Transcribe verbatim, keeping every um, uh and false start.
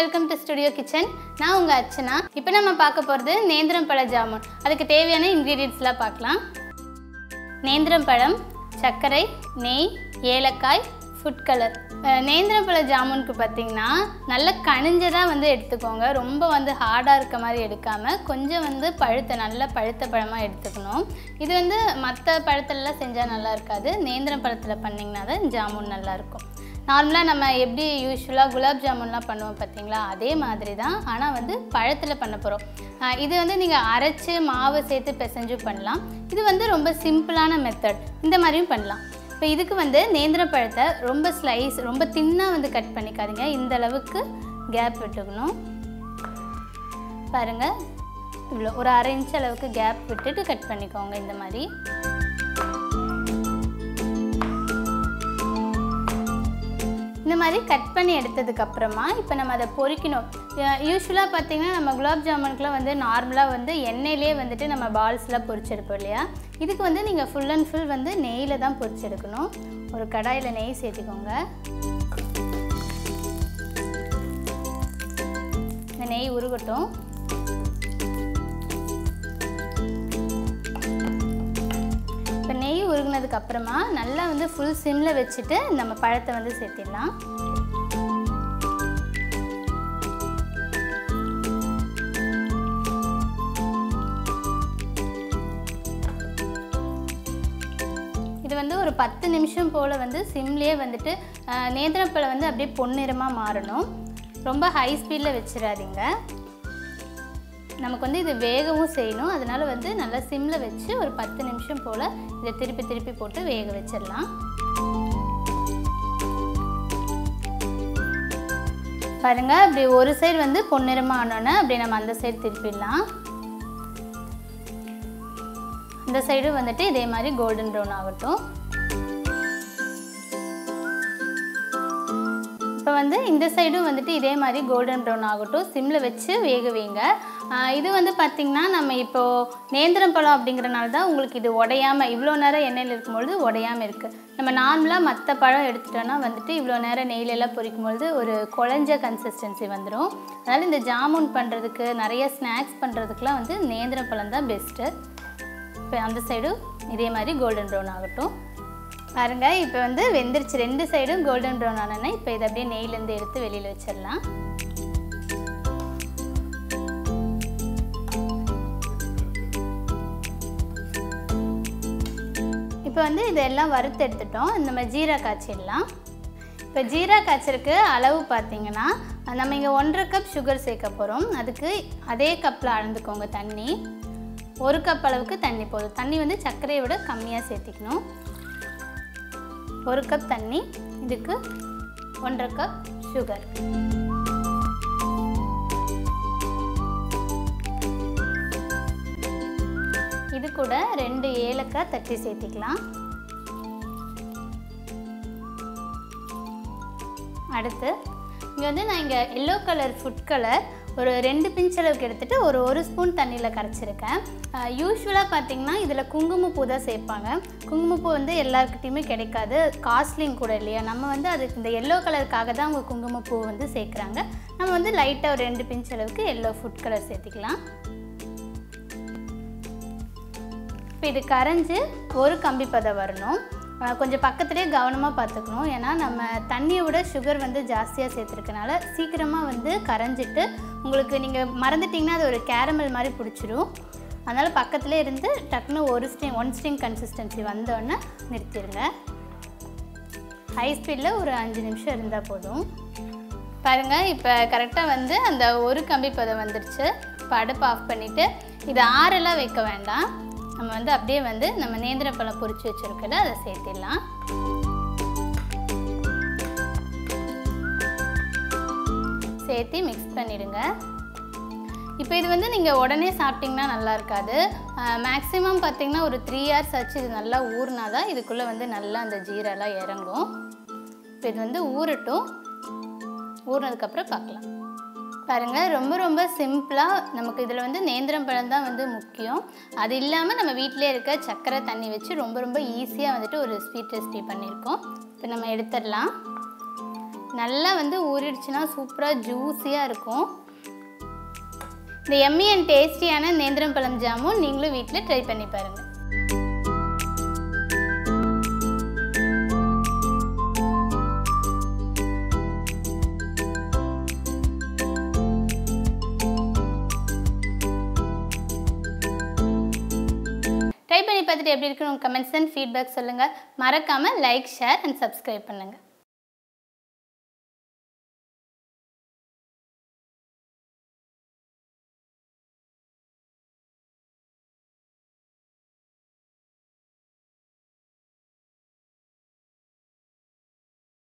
welcome to Studio Kitchen. நான் உங்க அர்ச்சனா. இப்போ நம்ம பார்க்க போறது நேந்திரம் பழ ஜாமுன். அதுக்கு தேவையான ingredientsலாம் பார்க்கலாம். நேந்திரம் பழம், சர்க்கரை, நெய், ஏலக்காய், food color. நேந்திரம் பழ ஜாமுனுக்கு பாத்தீங்கன்னா நல்ல கனிஞ்சதா வந்து எடுத்துக்கோங்க. ரொம்ப வந்து ஹார்டா இருக்க மாதிரி எடுக்காம கொஞ்சம் வந்து பழுத்த நல்ல பழுத்த பழமா எடுத்துக்கணும். இது வந்து மத்த பழத்தெல்லாம் செஞ்சா நல்லா இருக்காது. நேந்திரம் பழத்துல பண்ணீங்கனா தான் ஜாமுன் நல்லா இருக்கும். நார்மலா நம்ம எப்படி யூசுவலா குலாப் ஜாமுன்லாம் பண்ணுவோம் பாத்தீங்களா அதே மாதிரி தான் ஆனா வந்து பழத்துல பண்ண போறோம். இது வந்து நீங்க அரைச்சு மாவு சேர்த்து பிசைஞ்சு பண்ணலாம். இது வந்து ரொம்ப சிம்பிளான மெத்தட். இந்த மாதிரியும் பண்ணலாம். இப்போ இதுக்கு வந்து நேந்திரம் பழத்தை ரொம்ப ஸ்லைஸ் ரொம்ப தின்னா வந்து கட் பண்ணிக்காதீங்க. இந்த அளவுக்கு கேப் விட்டுக்கணும். பாருங்க இவ்வளோ ஒரு அரை இன்ச் அளவுக்கு கேப் விட்டுட்டு கட் பண்ணிக்கோங்க. இந்த மாதிரி இந்த மாதிரி கட் பண்ணி எடுத்ததுக்கு அப்புறமா இப்போ நம்ம அதை பொரிக்கணும். யூசுவலாக பார்த்தீங்கன்னா நம்ம குலாப் ஜாமுனுக்குலாம் வந்து நார்மலாக வந்து எண்ணெயிலே வந்துட்டு நம்ம பால்ஸ்லாம் பொரிச்செடுப்போம் இல்லையா. இதுக்கு வந்து நீங்கள் ஃபுல் அண்ட் ஃபுல் வந்து நெய்யில் தான் பொரிச்செடுக்கணும். ஒரு கடாயில் நெய் சேர்த்துக்கோங்க. இந்த நெய் உருகட்டும். இப்போ நெய் உருகினதுக்கு அப்புறமா நல்லா வந்து ஃபுல் சிம்மில் வச்சுட்டு நம்ம பழத்தை வந்து சேர்த்திடலாம். இது வந்து ஒரு பத்து நிமிஷம் போல் வந்து சிம்லேயே வந்துட்டு நேந்திரம் பழம் வந்து அப்படியே பொன்னிறமாக மாறணும். ரொம்ப ஹை ஸ்பீடில் வச்சிடாதீங்க. நமக்கு வந்து இது வேகவும் செய்யணும். அதனால வந்து நல்லா சிம்மில் வச்சு ஒரு பத்து நிமிஷம் போல் இதை திருப்பி திருப்பி போட்டு வேக வச்சிடலாம். பாருங்க அப்படி ஒரு சைடு வந்து பொன்னிறமாக ஆனோன்னே அப்படி நம்ம அந்த சைடு திருப்பிடலாம். இந்த சைடும் வந்துட்டு இதே மாதிரி கோல்டன் ப்ரௌன் ஆகட்டும். இப்போ வந்து இந்த சைடும் வந்துட்டு இதே மாதிரி கோல்டன் ப்ரௌன் ஆகட்டும். சிம்மில் வச்சு வேக வைங்க. இது வந்து பார்த்திங்கன்னா நம்ம இப்போது நேந்திரம் பழம் அப்படிங்கிறனால தான் உங்களுக்கு இது உடையாமல் இவ்வளோ நேரம் எண்ணெயில் இருக்கும்பொழுது உடையாமல் இருக்குது. நம்ம நார்மலாக மற்ற பழம் எடுத்துட்டோன்னா வந்துட்டு இவ்வளோ நேரம் நெய்லெல்லாம் பொரிக்கும்பொழுது ஒரு குழஞ்ச கன்சிஸ்டன்சி வந்துடும். அதனால் இந்த ஜாமுன் பண்ணுறதுக்கு நிறைய ஸ்நாக்ஸ் பண்ணுறதுக்குலாம் வந்து நேந்திரம் பழம் தான் பெஸ்ட்டு. இப்போ அந்த சைடும் இதே மாதிரி கோல்டன் ப்ரௌன் ஆகட்டும். பாருங்கள் இப்போ வந்து வெந்துருச்சு. ரெண்டு சைடும் கோல்டன் ப்ரௌன் ஆனோன்னா இப்போ இதை அப்படியே நெய்லேருந்து எடுத்து வெளியில் வச்சிடலாம். இப்போ வந்து இதெல்லாம் வறுத்து எடுத்துட்டோம். இந்த மாதிரி ஜீரா காய்ச்சிடலாம். இப்போ ஜீரா காய்ச்சலுக்கு அளவு பார்த்தீங்கன்னா நம்ம இங்கே ஒன்றரை கப் சுகர் சேர்க்க போகிறோம். அதுக்கு அதே கப்பில் அளந்துக்கோங்க தண்ணி. ஒரு கப் அளவுக்கு தண்ணி போதும். தண்ணி வந்து சர்க்கரையை விட கம்மியாக சேர்த்திக்கணும். ஒரு கப் தண்ணி, இதுக்கு ஒன்றரை கப் சுகர். இது கூட ரெண்டு ஏலக்காய் தட்டி சேர்த்திக்கலாம். அடுத்து இங்கே வந்து நான் இங்கே எல்லோ கலர் ஃபுட் கலர் ஒரு ரெண்டு பிஞ்ச் அளவுக்கு எடுத்துகிட்டு ஒரு ஒரு ஸ்பூன் தண்ணியில் கரைச்சிருக்கேன். யூஸ்வலாக பார்த்திங்கன்னா இதில் குங்குமப்பூ தான் சேர்ப்பாங்க. குங்குமப்பூ வந்து எல்லாருக்கிட்டையுமே கிடைக்காது, காஸ்ட்லிங் கூட இல்லையா. நம்ம வந்து அதுக்கு இந்த எல்லோ கலருக்காக தான் அவங்க குங்குமப்பூ வந்து சேர்க்குறாங்க. நம்ம வந்து லைட்டாக ஒரு ரெண்டு பிஞ்ச் அளவுக்கு எல்லோ ஃபுட் கலர் சேர்த்திக்கலாம். இப்போ இது கரைஞ்சி ஒரு கம்பி பதம் வரணும். கொஞ்சம் பக்கத்துலேயே கவனமாக பார்த்துக்கணும். ஏன்னா நம்ம தண்ணியை விட சுகர் வந்து ஜாஸ்தியாக சேர்த்துருக்கனால சீக்கிரமாக வந்து கரைஞ்சிட்டு உங்களுக்கு நீங்கள் மறந்துட்டிங்கன்னா அது ஒரு கேரமல் மாதிரி பிடிச்சிடும். அதனால் பக்கத்துலேயே இருந்து டக்குன்னு ஒரு ஸ்டிங் ஒன் ஸ்டிங் கன்சிஸ்டன்சி வந்தோடனே நிறுத்திடுங்க. ஹை ஸ்பீடில் ஒரு அஞ்சு நிமிஷம் இருந்தால் போதும். பாருங்கள் இப்போ கரெக்டாக வந்து அந்த ஒரு கம்பி பதம் வந்துடுச்சு. இப்போ அடுப்பு ஆஃப் பண்ணிவிட்டு இதை ஆறெல்லாம் வைக்க வேண்டாம். நம்ம வந்து அப்படியே வந்து நம்ம நேந்திரம் பழம் பொரிச்சு வச்சுருக்கல அதை சேர்த்திடலாம். சேர்த்து மிக்ஸ் பண்ணிடுங்க. இப்போ இது வந்து நீங்கள் உடனே சாப்பிட்டிங்கன்னா நல்லா இருக்காது. மேக்ஸிமம் பார்த்திங்கன்னா ஒரு த்ரீ ஹவர்ஸ் ஆச்சு இது நல்லா ஊறினா தான் இதுக்குள்ளே வந்து நல்லா அந்த ஜீரெல்லாம் இறங்கும். இப்போ இது வந்து ஊறட்டும். ஊறினதுக்கப்புறம் பார்க்கலாம். பாருங்கள் ரொம்ப ரொம்ப சிம்பிளாக நமக்கு இதில் வந்து நேந்திரம் பழம் தான் வந்து முக்கியம். அது இல்லாமல் நம்ம வீட்டிலே இருக்க சர்க்கரை தண்ணி வச்சு ரொம்ப ரொம்ப ஈஸியாக வந்துட்டு ஒரு ஸ்வீட் ரெசிபி பண்ணியிருக்கோம். இப்போ நம்ம எடுத்துடலாம். நல்லா வந்து ஊறிடுச்சுன்னா சூப்பராக ஜூஸியாக இருக்கும். இந்த எம்மி அண்ட் டேஸ்டியான நேந்திரம் பழம் ஜாமுன் நீங்களும் வீட்டில் ட்ரை பண்ணி பாருங்கள். ட்ரை பண்ணி பார்த்துட்டு எப்படி இருக்குன்னு உங்கள் கமெண்ட்ஸ் அண்ட் ஃபீட்பேக் சொல்லுங்கள். மறக்காமல் லைக், ஷேர் அண்ட் சப்ஸ்கிரைப் பண்ணுங்கள்.